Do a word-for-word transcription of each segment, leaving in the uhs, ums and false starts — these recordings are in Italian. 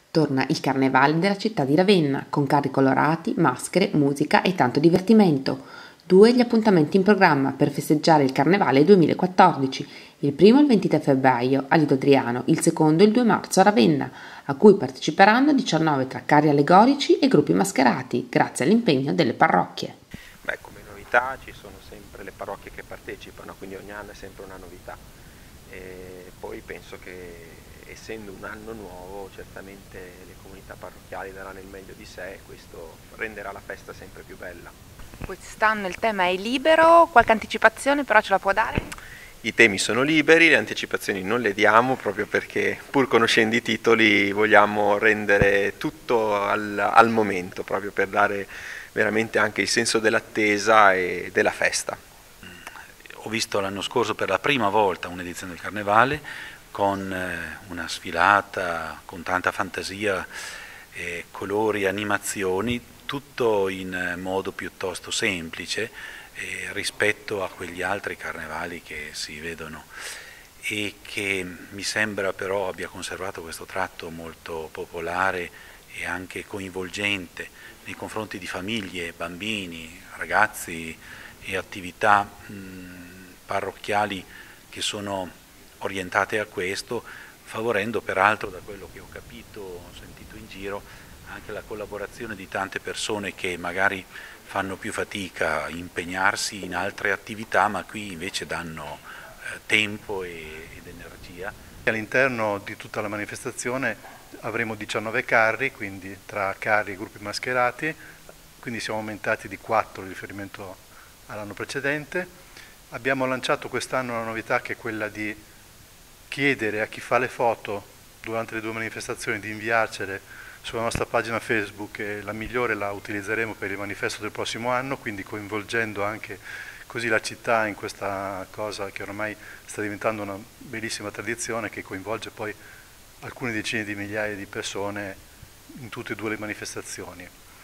Torna il Carnevale della città di Ravenna, con carri colorati, maschere, musica e tanto divertimento. Due gli appuntamenti in programma per festeggiare il Carnevale duemilaquattordici, il primo il ventitré febbraio a Lido Adriano, il secondo il due marzo a Ravenna, a cui parteciperanno diciannove tra carri allegorici e gruppi mascherati, grazie all'impegno delle parrocchie. Beh, come novità ci sono sempre le parrocchie che partecipano, quindi ogni anno è sempre una novità. E poi penso che, essendo un anno nuovo, certamente le comunità parrocchiali daranno il meglio di sé e questo renderà la festa sempre più bella. Quest'anno il tema è libero, qualche anticipazione però ce la può dare? I temi sono liberi, le anticipazioni non le diamo proprio perché, pur conoscendo i titoli, vogliamo rendere tutto al, al momento, proprio per dare veramente anche il senso dell'attesa e della festa. Ho visto l'anno scorso per la prima volta un'edizione del Carnevale con una sfilata, con tanta fantasia, eh, colori, animazioni, tutto in modo piuttosto semplice eh, rispetto a quegli altri carnevali che si vedono e che mi sembra però abbia conservato questo tratto molto popolare e anche coinvolgente nei confronti di famiglie, bambini, ragazzi e attività mh, parrocchiali che sono orientate a questo, favorendo peraltro, da quello che ho capito, ho sentito in giro, anche la collaborazione di tante persone che magari fanno più fatica a impegnarsi in altre attività, ma qui invece danno eh, tempo e, ed energia. All'interno di tutta la manifestazione avremo diciannove carri, quindi tra carri e gruppi mascherati, quindi siamo aumentati di quattro in riferimento all'anno precedente. Abbiamo lanciato quest'anno una novità che è quella di chiedere a chi fa le foto durante le due manifestazioni di inviarcele sulla nostra pagina Facebook e la migliore la utilizzeremo per il manifesto del prossimo anno, quindi coinvolgendo anche così la città in questa cosa che ormai sta diventando una bellissima tradizione che coinvolge poi alcune decine di migliaia di persone in tutte e due le manifestazioni.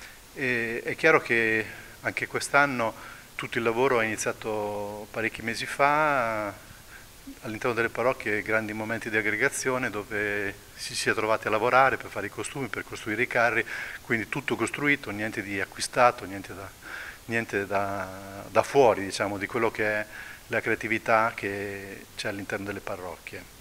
E è chiaro che anche quest'anno tutto il lavoro è iniziato parecchi mesi fa, all'interno delle parrocchie grandi momenti di aggregazione dove si sia trovati a lavorare per fare i costumi, per costruire i carri, quindi tutto costruito, niente di acquistato, niente da, niente da, da fuori, diciamo, di quello che è la creatività che c'è all'interno delle parrocchie.